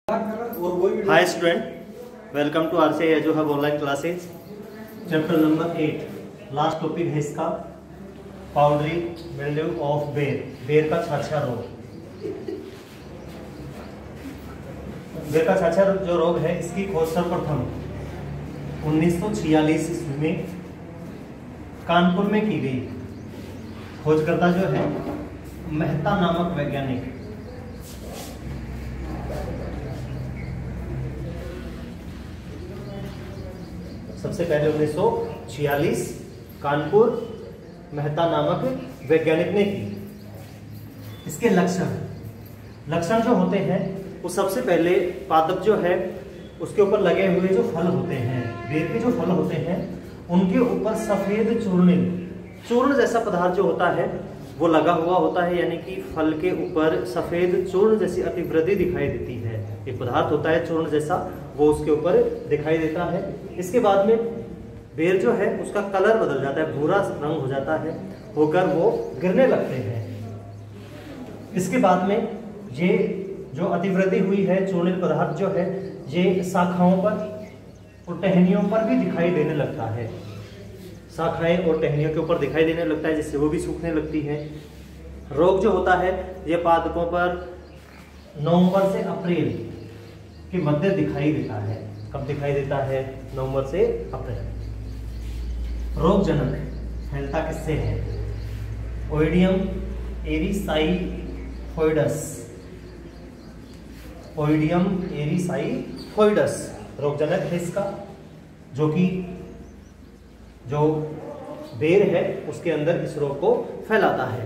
Hi student, welcome to RCI Edu Hub online classes. Chapter number 8, last topic है इसका powdery mildew of बेर, बेर का छाछा रोग। बेर का छाछा जो रोग है इसकी खोज सर्वप्रथम 1946 ईस्वी में कानपुर में की गई। खोजकर्ता जो है मेहता नामक वैज्ञानिक। सबसे पहले 1946 कानपुर मेहता नामक वैज्ञानिक ने की। इसके लक्षण जो होते हैं वो सबसे पहले पादप जो है उसके ऊपर लगे हुए जो फल होते हैं, बेर के जो फल होते हैं उनके ऊपर सफेद चूर्ण जैसा पदार्थ जो होता है वो लगा हुआ होता है, यानी कि फल के ऊपर सफेद चूर्ण जैसी अतिवृद्धि दिखाई देती है। एक पदार्थ होता है चूर्ण जैसा, वो उसके ऊपर दिखाई देता है। इसके बाद में बेर जो है उसका कलर बदल जाता है, भूरा रंग हो जाता है, होकर वो गिरने लगते हैं। इसके बाद में ये जो अतिवृद्धि हुई है चूर्णित पदार्थ जो है ये शाखाओं पर और टहनियों पर भी दिखाई देने लगता है। शाखाएं और टहनियों के ऊपर दिखाई देने लगता है, जिससे वो भी सूखने लगती है। रोग जो होता है ये पादपों पर नवंबर से अप्रैल के मध्य दिखाई देता है। कब दिखाई देता है? नवंबर से अप्रैल। रोग जनक फैलता किससे है? ओइडियम एरिसाइफोइडस। ओइडियम एरिसाइफोइडस रोग जनक है इसका, जो बेर है उसके अंदर इस रोग को फैलाता है।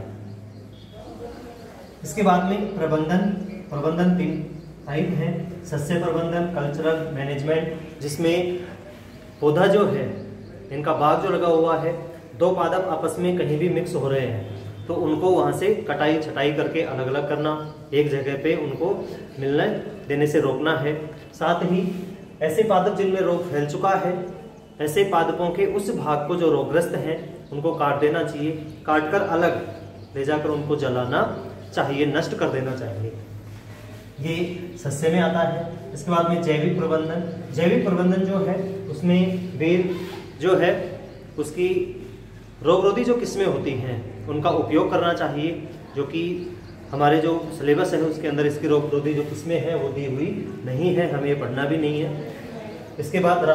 इसके बाद में प्रबंधन 3 टाइप है। सस्य प्रबंधन, कल्चरल मैनेजमेंट, जिसमें पौधा जो है इनका बाग जो लगा हुआ है, 2 पादप आपस में कहीं भी मिक्स हो रहे हैं तो उनको वहां से कटाई छटाई करके अलग अलग करना, एक जगह पे उनको मिलने देने से रोकना है। साथ ही ऐसे पादप जिनमें रोग फैल चुका है, ऐसे पादपों के उस भाग को जो रोगग्रस्त हैं उनको काट देना चाहिए, काटकर अलग ले जाकर उनको जलाना चाहिए, नष्ट कर देना चाहिए। ये सस्य में आता है। इसके बाद में जैविक प्रबंधन जो है उसमें बेर जो है उसकी रोगरोधी जो किस्में होती हैं उनका उपयोग करना चाहिए, जो कि हमारे जो सिलेबस है उसके अंदर इसकी रोगरोधी जो किस्में हैं वो दी हुई नहीं है, हमें पढ़ना भी नहीं है। इसके बाद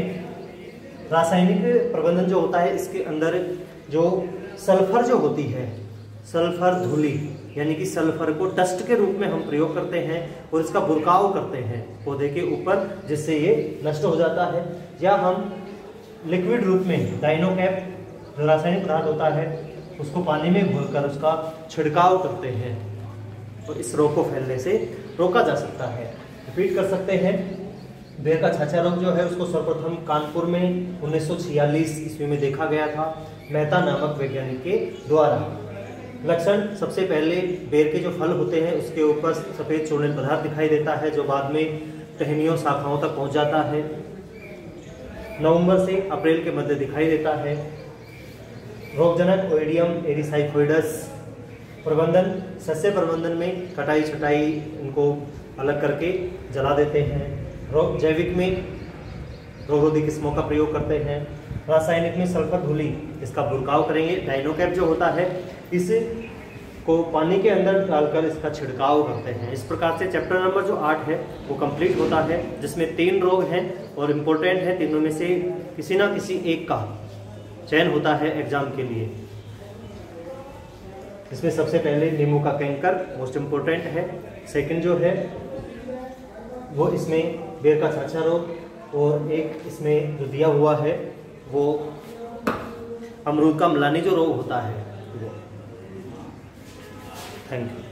रासायनिक प्रबंधन जो होता है, इसके अंदर जो सल्फर जो होती है, सल्फर धूलि, यानी कि सल्फर को डस्ट के रूप में हम प्रयोग करते हैं और इसका बुरकाव करते हैं पौधे के ऊपर, जिससे ये नष्ट हो जाता है। या हम लिक्विड रूप में डाइनोकैप जो रासायनिक पदार्थ होता है उसको पानी में घोलकर उसका छिड़काव करते हैं और इस रोग को फैलने से रोका जा सकता है। रिपीट कर सकते हैं, बेर का छाछा रोग जो है उसको सर्वप्रथम कानपुर में 1946 ईस्वी में देखा गया था मेहता नामक वैज्ञानिक के द्वारा। लक्षण सबसे पहले बेर के जो फल होते हैं उसके ऊपर सफेद चूर्णित पदार्थ दिखाई देता है, जो बाद में टहनियों शाखाओं तक पहुंच जाता है। नवंबर से अप्रैल के मध्य दिखाई देता है। रोगजनक ओइडियम एरिसाइफोइडस। प्रबंधन सस्य प्रबंधन में कटाई छटाई इनको अलग करके जला देते हैं। जैविक में रोगरोधी किस्मों का प्रयोग करते हैं। रासायनिक में सल्फर धूलि, इसका बुरकाव करेंगे। डाइनोकैप जो होता है इसको पानी के अंदर डालकर इसका छिड़काव करते हैं। इस प्रकार से चैप्टर नंबर जो 8 है वो कंप्लीट होता है, जिसमें 3 रोग हैं और इम्पोर्टेंट है। तीनों में से किसी ना किसी एक का चयन होता है एग्जाम के लिए। इसमें सबसे पहले नींबू का कैंकर मोस्ट इम्पोर्टेंट है। सेकंड जो है वो इसमें बेर का छाछा रोग, और एक इसमें जो दिया हुआ है वो अमरूद का मलानी जो रोग होता है वो। Thank you.